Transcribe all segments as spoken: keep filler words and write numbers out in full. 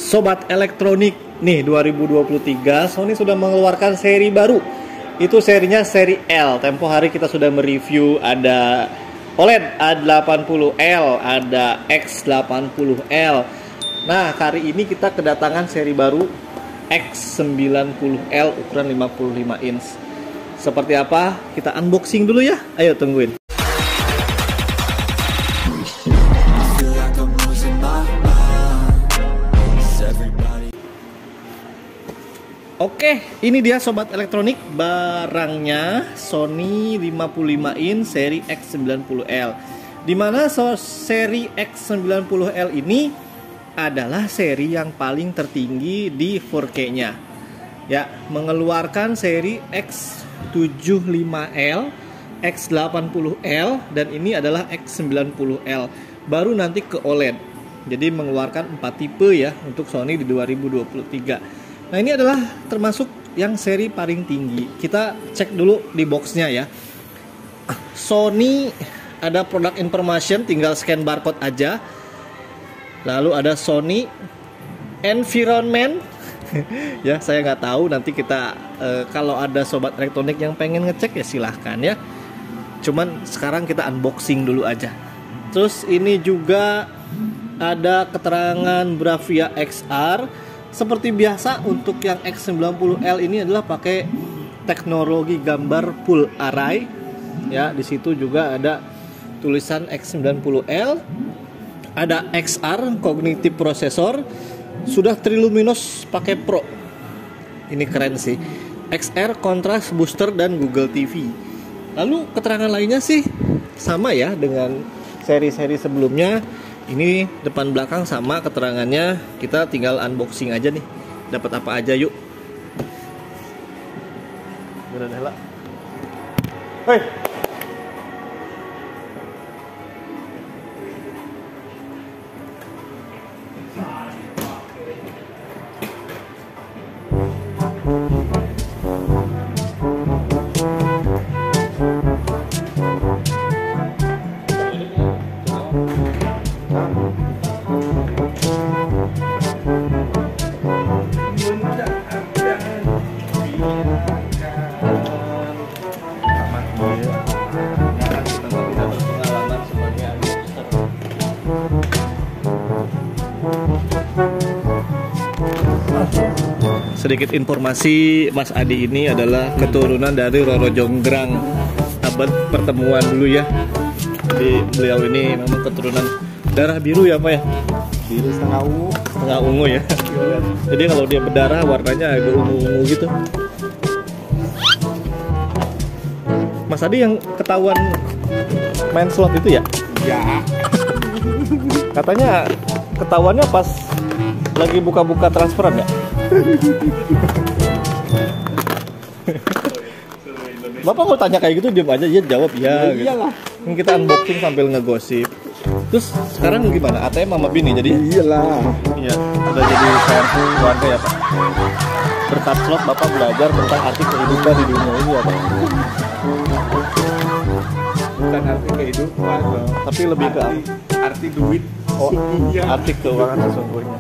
Sobat Elektronik, nih dua ribu dua puluh tiga Sony sudah mengeluarkan seri baru. Itu serinya seri L. Tempo hari kita sudah mereview ada O L E D A delapan puluh L, ada X delapan puluh L. Nah, kali ini kita kedatangan seri baru X sembilan puluh L ukuran lima puluh lima inch. Seperti apa? Kita unboxing dulu ya. Ayo tungguin. Oke, ini dia Sobat Elektronik, barangnya Sony lima puluh lima inch seri X sembilan puluh L. Dimana so, seri X sembilan puluh L ini adalah seri yang paling tertinggi di empat K-nya. Ya, mengeluarkan seri X tujuh puluh lima L, X delapan puluh L, dan ini adalah X sembilan puluh L. Baru nanti ke O L E D. Jadi mengeluarkan empat tipe ya untuk Sony di dua ribu dua puluh tiga. Nah, ini adalah termasuk yang seri paling tinggi. Kita cek dulu di boxnya ya. Sony ada product information, tinggal scan barcode aja. Lalu ada Sony Environment. Ya, saya nggak tahu. Nanti kita eh, kalau ada Sobat Elektronik yang pengen ngecek ya silahkan ya. Cuman sekarang kita unboxing dulu aja. Terus ini juga ada keterangan Bravia X R. Seperti biasa untuk yang X sembilan puluh L ini adalah pakai teknologi gambar full array. Ya, di situ juga ada tulisan X sembilan puluh L. Ada X R Cognitive Processor, sudah triluminous pakai Pro. Ini keren sih. X R Contrast Booster dan Google T V. Lalu keterangan lainnya sih sama ya dengan seri-seri sebelumnya. Ini depan belakang sama keterangannya. Kita tinggal unboxing aja nih. Dapat apa aja yuk. Bener-bener. Hei. Sedikit informasi, Mas Adi ini adalah keturunan dari Roro Jonggrang, abad pertemuan dulu ya. Jadi beliau ini memang keturunan darah biru ya Pak ya? Biru setengah ungu. Setengah ungu ya. Jadi kalau dia berdarah warnanya agak ungu-ungu gitu. Mas Adi yang ketahuan main slot itu ya? Ya. Katanya ketahuannya pas lagi buka-buka transferan ya? Bapak mau tanya kayak gitu diam aja, dia jawab ya. Ya iyalah. Gitu. Kita unboxing sambil ngegosip. Terus sekarang gimana? A T M sama bini jadi? Iyalah. Iya, udah jadi sayang keluarga ya Pak. Berkat slot Bapak belajar tentang arti kehidupan di dunia ini ya Pak. Bukan arti kehidupan, Oh, tapi lebih ke arti, arti duit. oh, Iya. arti keuangan sesungguhnya.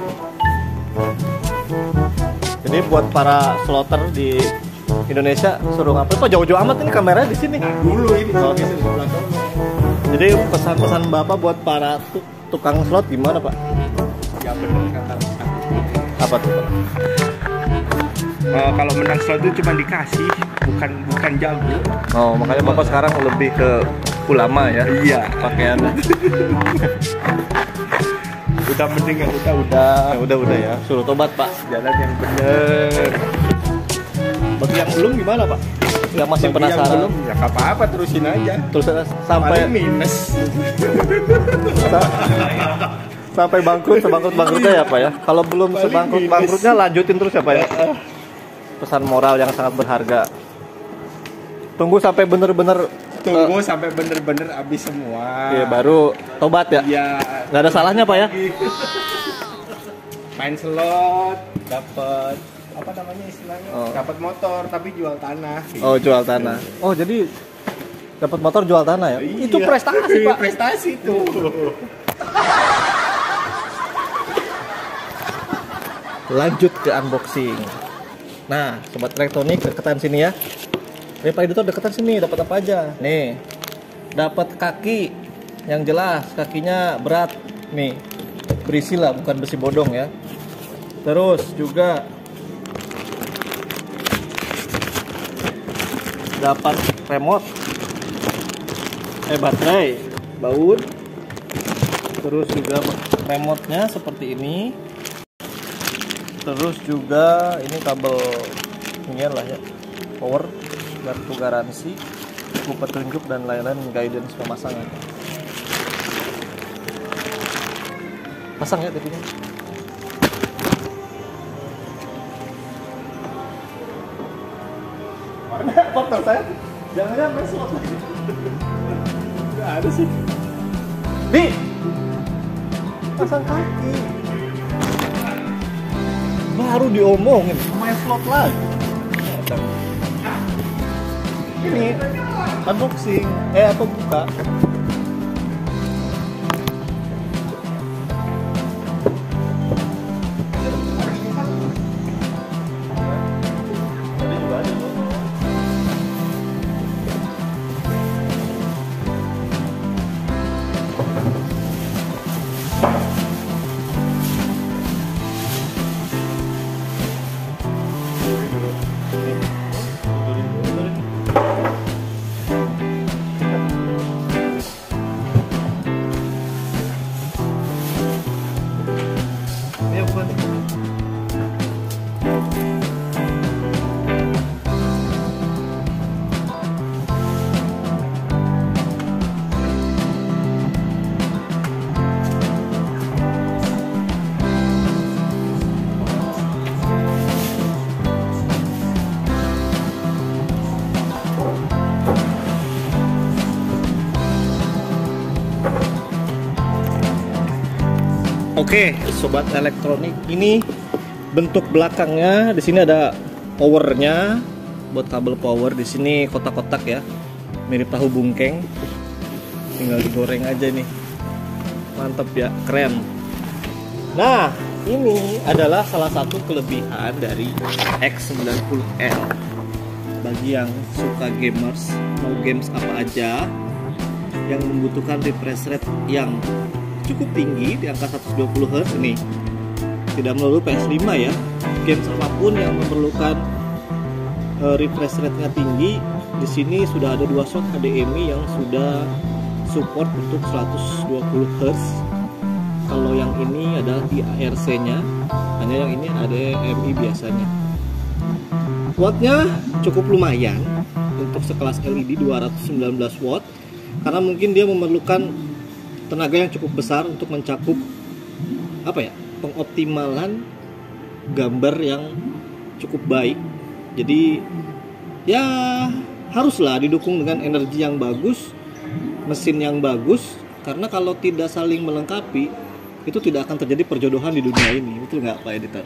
Jadi buat para slotter di Indonesia suruh ngapain? Pak jauh-jauh amat ini kameranya di sini. Nah, dulu ini Oh. di sebelah sana. Jadi pesan-pesan Bapak buat para tu- tukang slot gimana Pak? Ya benar kata Ustaz. Apa tuh Pak? Uh, kalau menang slot itu cuma dikasih, bukan bukan jago. Oh, makanya Bapak sekarang lebih ke ulama ya? Iya. Pakaiannya. Udah mending ya udah udah. Ya, udah udah ya. Suruh tobat Pak. Jalan yang bener. Bagi yang belum gimana Pak? Yang masih Bagi penasaran? yang belum, ya nggak apa-apa terusin aja. Terus sampai Paling minus. sa- sampai bangkrut sebangkrut bangkrutnya ya Pak ya. Kalau belum Paling sebangkrut minus. bangkrutnya lanjutin terus ya Pak ya. Pesan moral yang sangat berharga. Tunggu sampai bener-bener Tunggu sampai bener-bener habis semua. ya, baru tobat ya. Iya. Nggak ada salahnya Pak ya. Main slot, dapat apa namanya istilahnya? Oh. Dapat motor tapi jual tanah. Oh, jual tanah. Oh, jadi dapat motor jual tanah ya? Iya. Itu prestasi Pak. Prestasi tuh. lanjut ke unboxing. Nah, sobat elektronik, deketan sini ya. Nih Pak Editor, deketan sini, dapat apa aja? Nih, dapat kaki yang jelas, kakinya berat. Nih, berisi lah, bukan besi bodong ya. Terus juga dapat remote, eh baterai, baut. Terus juga remote-nya seperti ini. Terus juga ini kabel ini lah ya, power, kartu garansi, buku petunjuk dan lain-lain, guidance pemasangan. Pasang ya T V-nya. Mana foto saya? Jangan-jangan mesot lagi. Nggak ada sih. Nih, pasang kaki. Baru diomongin, main slot lagi. Ini unboxing, eh apa buka? Oke, sobat elektronik, ini bentuk belakangnya. Di sini ada powernya, buat kabel power. Di sini kotak-kotak ya, mirip tahu bungkeng. Tinggal digoreng aja nih, mantep ya, keren. Nah, ini adalah salah satu kelebihan dari X sembilan puluh L. Bagi yang suka gamers, mau games apa aja, yang membutuhkan refresh rate yang cukup tinggi di angka seratus dua puluh hertz ini, tidak melulu P S lima ya, games apapun yang memerlukan uh, refresh rate-nya tinggi, di sini sudah ada dua slot H D M I yang sudah support untuk seratus dua puluh hertz. Kalau yang ini adalah di A R C-nya, hanya yang ini A D M I biasanya. Wattnya cukup lumayan untuk sekelas L E D, dua ratus sembilan belas watt, karena mungkin dia memerlukan tenaga yang cukup besar untuk mencakup apa ya, pengoptimalan gambar yang cukup baik. Jadi ya haruslah didukung dengan energi yang bagus, mesin yang bagus, karena kalau tidak saling melengkapi itu tidak akan terjadi perjodohan di dunia ini. Betul nggak Pak Editor?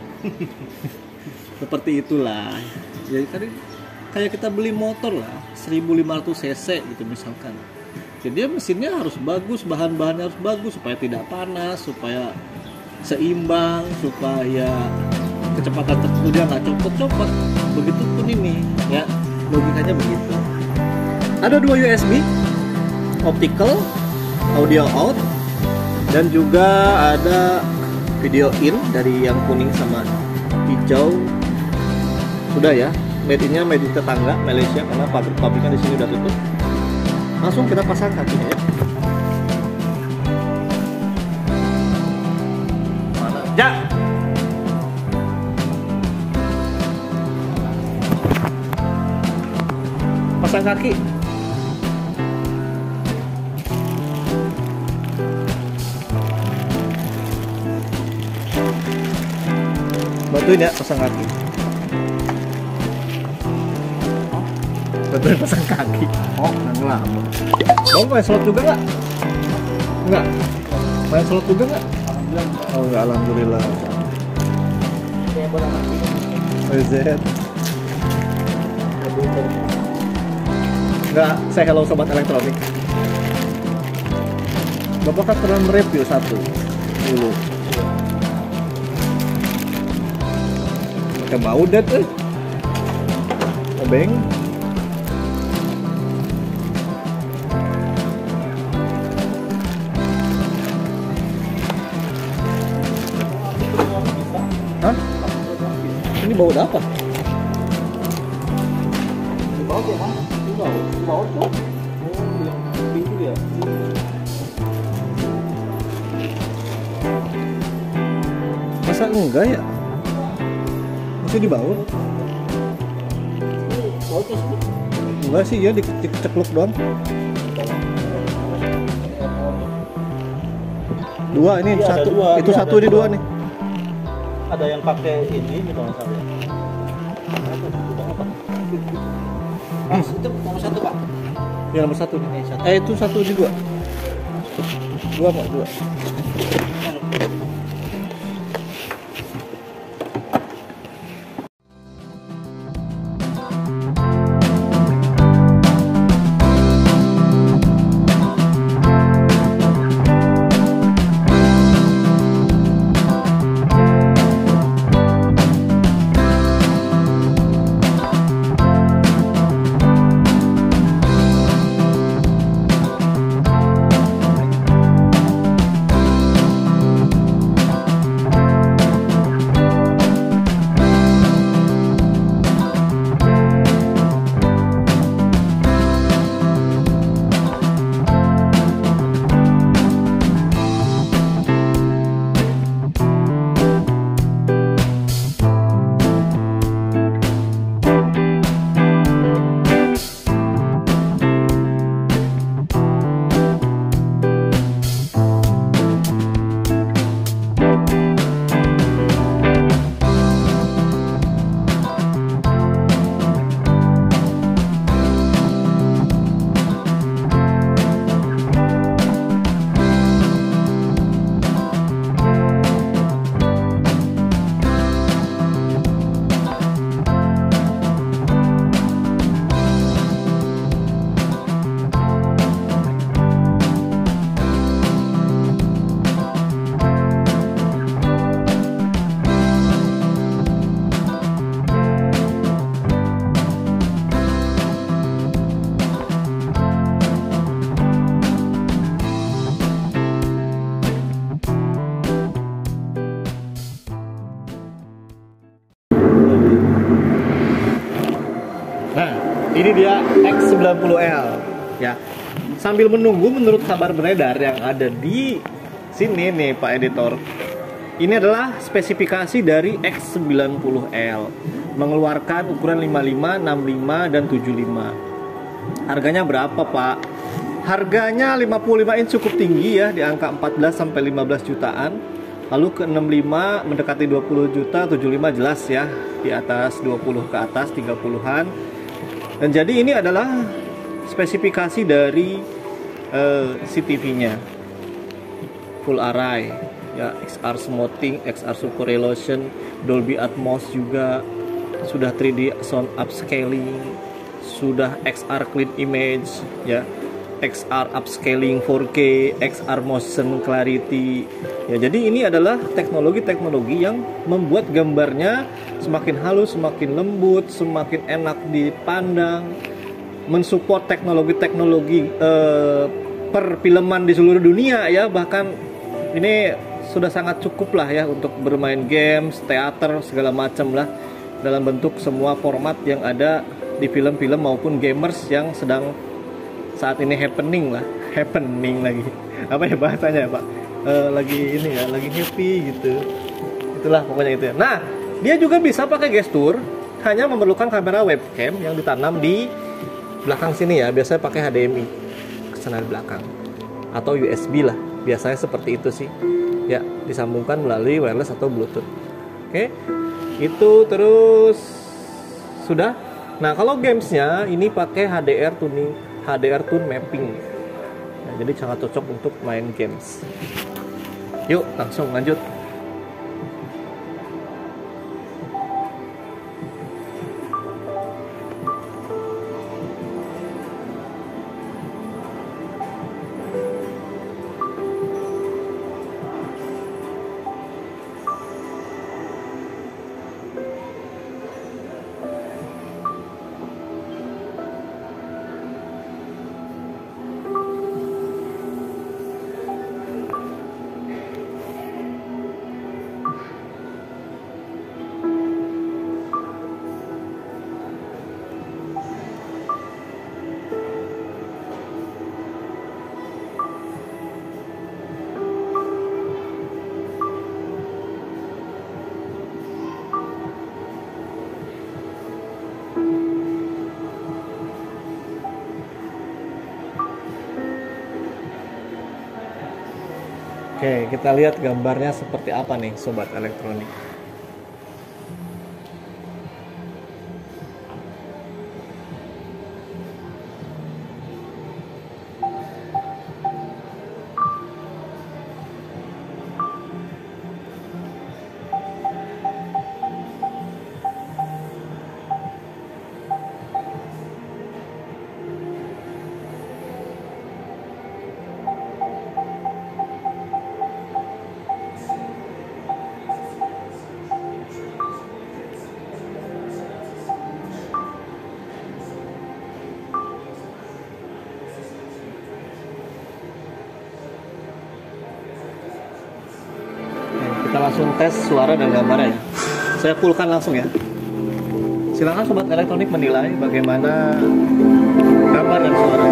Seperti itulah. Jadi tadi kayak kita beli motor lah, seribu lima ratus cc gitu misalkan. Jadi mesinnya harus bagus, bahan-bahannya harus bagus supaya tidak panas, supaya seimbang, supaya kecepatan tertentu dia nggak copot-copot. Begitupun ini, ya logikanya begitu. Ada dua U S B, optical, audio out, dan juga ada video in dari yang kuning sama hijau. Sudah ya, made-nya made in tetangga Malaysia, karena pabrik-pabriknya di sini udah tutup. Langsung kita pasang kakinya ya. Mana? Ja. Pasang kaki. Bantuin ya pasang kaki. Bantuin pasang kaki. Oh, nggak lama. Bang, main slot juga nggak? Nggak. Main slot juga nggak? Oh, nggak, alhamdulillah. O Z. Nggak, saya hello sobat elektronik. Bapak kan pernah mereview satu dulu. Kayak mau deh tuh. Obeng. Hah? Ini bau apa? Di bawah ya, Bang. Di bawah. Di bawah tuh. Oh, yang pintu ya. Masa enggak ya? Masih di bawah? Bawah tuh sini. Enggak sih, ya dikecekluk doang. Dua ini Iya, ada satu, dua. itu Iya, satu ada di dua dua. nih. Ada yang pakai ini nih kalau nggak salah. Mas, itu nomor satu, Pak. Ya nomor satu nih. Eh, satu. Eh itu satu di dua. Dua pak, dua. Nah, ini dia X sembilan puluh L ya. Sambil menunggu, menurut kabar beredar yang ada di sini nih Pak Editor, ini adalah spesifikasi dari X sembilan puluh L, mengeluarkan ukuran lima puluh lima, enam puluh lima, dan tujuh puluh lima. Harganya berapa Pak? Harganya lima puluh lima inch cukup tinggi ya, di angka empat belas sampai lima belas jutaan. Lalu ke enam puluh lima mendekati dua puluh juta, tujuh puluh lima jelas ya, di atas dua puluh ke atas, tiga puluhan. Dan jadi ini adalah spesifikasi dari uh, C T V-nya. Full array ya, X R smoothing, X R super resolution, Dolby Atmos juga, sudah tiga D sound upscaling, sudah X R clean image ya, X R upscaling four K, X R motion clarity ya. Jadi ini adalah teknologi-teknologi yang membuat gambarnya semakin halus, semakin lembut, semakin enak dipandang, mensupport teknologi-teknologi eh, perfilman di seluruh dunia ya. Bahkan ini sudah sangat cukup lah ya untuk bermain games, teater, segala macam lah, dalam bentuk semua format yang ada di film-film maupun gamers yang sedang saat ini happening lah, happening lagi, apa ya bahasanya ya Pak? E, lagi ini ya, lagi happy gitu. Itulah pokoknya itu ya. Nah, dia juga bisa pakai gestur, hanya memerlukan kamera webcam yang ditanam di belakang sini ya. Biasanya pakai H D M I kesana di belakang atau U S B lah. Biasanya seperti itu sih. Ya, disambungkan melalui wireless atau Bluetooth. Oke, itu terus sudah. Nah, kalau gamesnya ini pakai H D R tuning, H D R tune mapping. Nah, jadi sangat cocok untuk main games. Yuk, langsung lanjut. Oke, kita lihat gambarnya seperti apa nih sobat elektronik. Kita langsung tes suara dan gambarnya. Saya fullkan langsung ya. Silakan sobat elektronik menilai bagaimana gambar dan suara.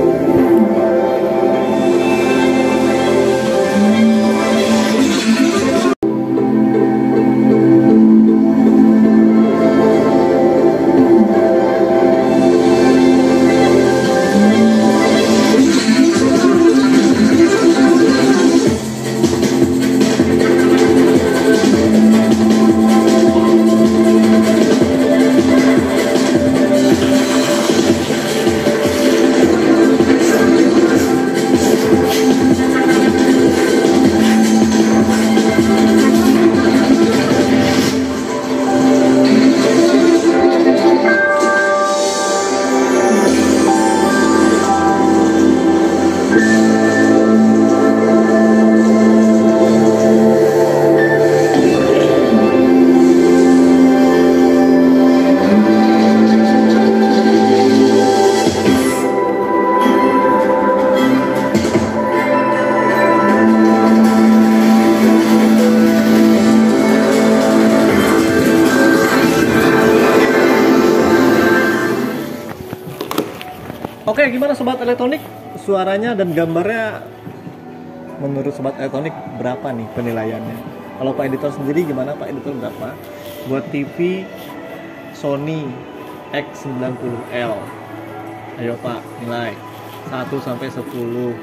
Oke, gimana sobat elektronik? Suaranya dan gambarnya menurut sobat elektronik berapa nih penilaiannya? Kalau Pak Editor sendiri gimana Pak Editor, berapa? Buat T V Sony X sembilan puluh L. Ayo Pak, nilai satu sampai sepuluh.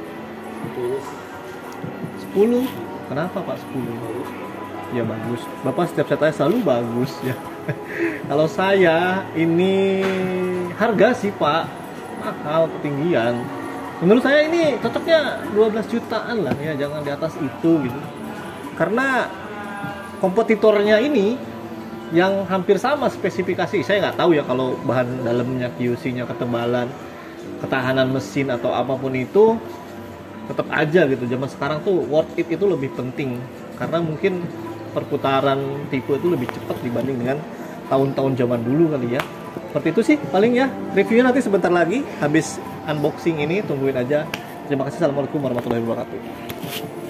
sepuluh. Kenapa Pak sepuluh? Ya bagus. Bapak setiap saya tanya selalu bagus ya. Kalau saya ini harga sih Pak mahal, ketinggian. Menurut saya ini cocoknya dua belas jutaan lah ya, jangan di atas itu gitu. Karena kompetitornya ini yang hampir sama spesifikasi, saya nggak tahu ya kalau bahan dalamnya, Q C-nya, ketebalan, ketahanan mesin atau apapun itu, tetap aja gitu. Zaman sekarang tuh worth it itu lebih penting karena mungkin perputaran tipe itu lebih cepat dibanding dengan tahun-tahun zaman dulu kali ya. Seperti itu sih paling ya. Reviewnya nanti sebentar lagi habis unboxing ini, tungguin aja. Terima kasih. Assalamualaikum warahmatullahi wabarakatuh.